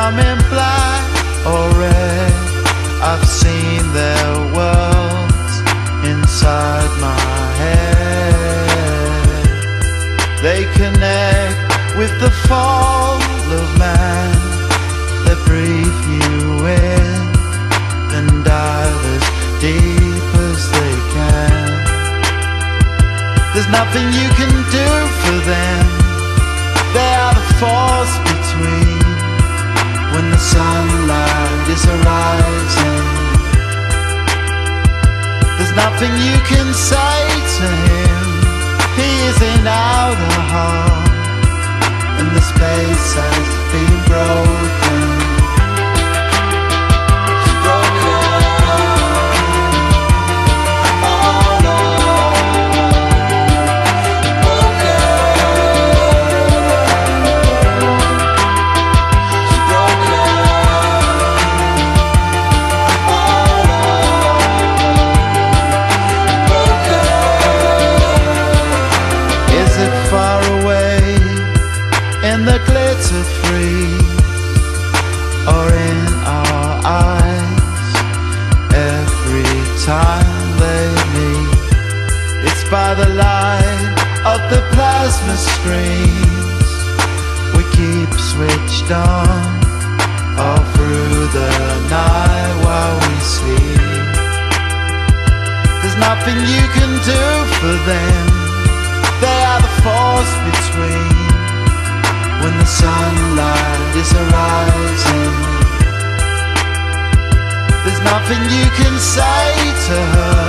come in black or red. I've seen their worlds inside my head. They connect with the fall of man. They breathe you in and dive as deep as they can. There's nothing you can do for them. They are the force between when the sunlight is arising. There's nothing you can say to him. He is in outer heart, and the space has been broken. In the glitter freeze, or in our eyes, every time they meet, it's by the light of the plasma screens we keep switched on all through the night while we sleep. There's nothing you can do for them. They are the force between when the sunlight is arising. There's nothing you can say to her.